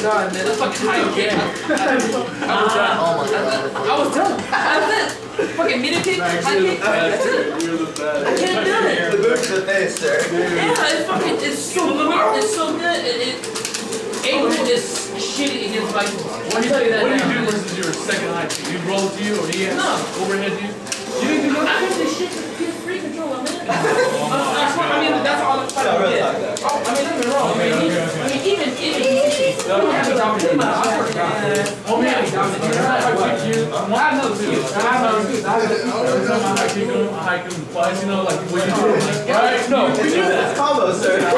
done, man. That's fucking high game. I was done. Oh my god. I was done. That's it. Fucking mini kick, high kick. That's it. I can't do it. The move's the face, sir. Yeah, it's fucking, it's so good. It's so good. Adrian is shitty against Vikings. What do you do versus your second high kick? You roll to you or he has overhead you? You didn't do nothing? I have this shit with PS3 controller, man. I mean, that's all the fuck I get. I mean, don't get me wrong. I mean, even you don't have to dominate. I swear to God. Oh, man, I kick you. I know too. I know too. Every time I kick him, I hike him twice, you know, like what you do. Right? No, we do that. Combo, sir. No,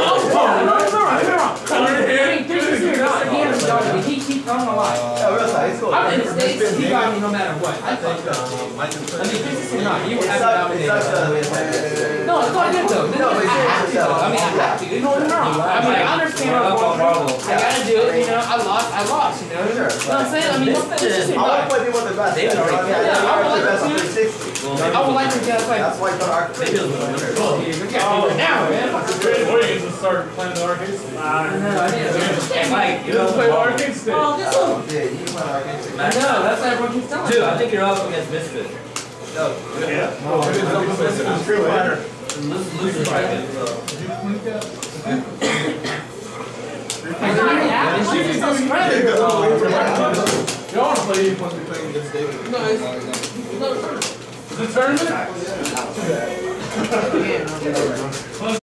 he keeps telling a lie. I'm in the States, he got me no matter what. I fucked up. I mean, this is not. You would have to dominate. No, it's not good though. No, I have to. I mean, I have to. You know what I'm wrong. I mean, I understand what I'm going through. I gotta do it, you know. I lost, you know. You know what I'm saying? I mean, this is I want to play people with the best. I would like to get like. That's why you got ARK. Now, man. Wait, to start playing the arcade stage. I know, Mike, you don't play arcade stage. Oh, this one. Yeah, you play arcade stage. I know, that's what everyone keeps telling me. Dude, I think you're up against Misfit. No. Yeah. Oh, it is up against Misfit. It's true, man. Loser bracket. Y'all want to play once we play against David? No, it's Is it tournament?